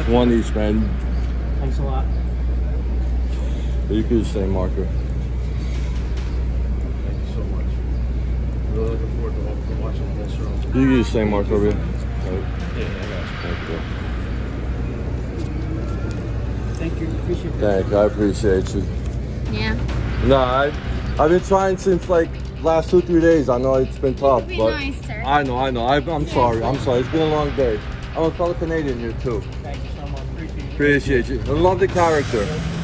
One each, man. Thanks a lot. You could just say marker. Thank you so much. Really looking forward to watching the whole show. You could just say marker over here. Yeah, I got you. Thank you. Thank you. Appreciate it. Thank you. I appreciate you. Yeah. No, I've been trying since like last 2-3 days. I know it's been tough, Be but nice, sir. I know. I'm sorry. I'm sorry. It's been a long day. I'm a fellow Canadian here too. Thank you so much. Appreciate it. Appreciate you. I love the character.